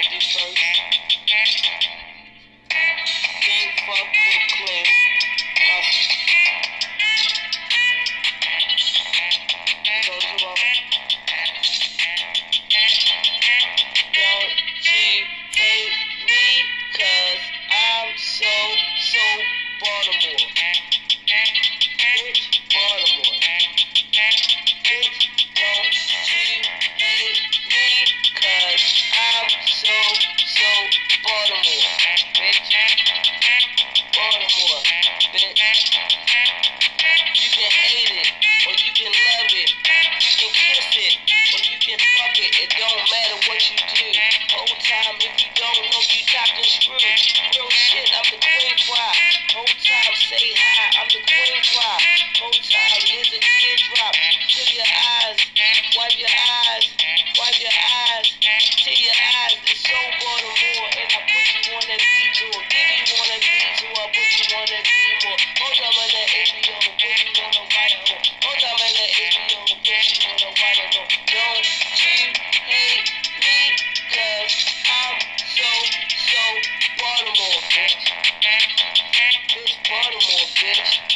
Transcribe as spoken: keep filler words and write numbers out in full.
fifty first. King fuck Brooklyn. Hustle. Goes along. Don't you hate me, cause I'm so, so Baltimore. Bitch, Baltimore. Bitch, don't you hate me, cause I'm so, so Baltimore. Bitch, Baltimore. Bitch. You can hate it, or you can love it. You can kiss it, or you can fuck it. It don't matter what you do. Whole time, if you don't know, you talking screw. Real shit, I'm the queen cry. Whole time, say hi, I'm the queen cry. Whole time, here's a teardrop to your eyes. Wipe your eyes, wipe your eyes, to your eyes. It's so Baltimore, and I put you on that detour. Give me one of these, or I put you on that detour. Hold up on that A B O, put you on a white hole. Hold up on that A B O, put you on a white hole. Don't you hate me, cause I'm so, so Baltimore, bitch. Bitch, Baltimore, bitch.